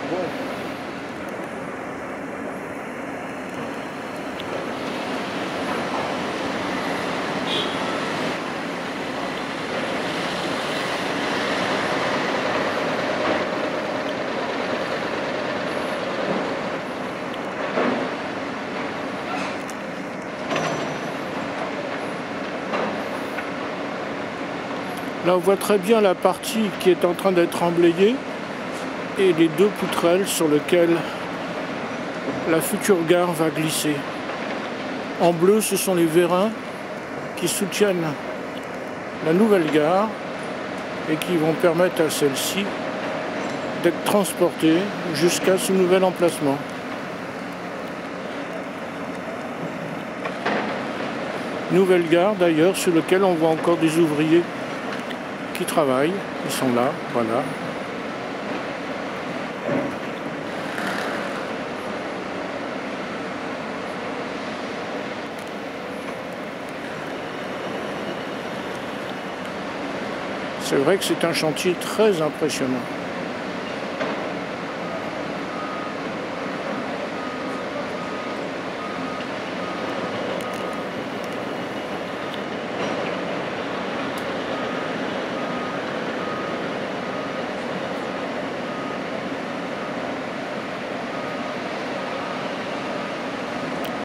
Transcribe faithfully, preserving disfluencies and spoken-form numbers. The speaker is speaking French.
Bon. Là, on voit très bien la partie qui est en train d'être emblayée et les deux poutrelles sur lesquelles la future gare va glisser. En bleu, ce sont les vérins qui soutiennent la nouvelle gare et qui vont permettre à celle-ci d'être transportée jusqu'à ce nouvel emplacement. Nouvelle gare d'ailleurs sur laquelle on voit encore des ouvriers qui travaillent, ils sont là, voilà. C'est vrai que c'est un chantier très impressionnant.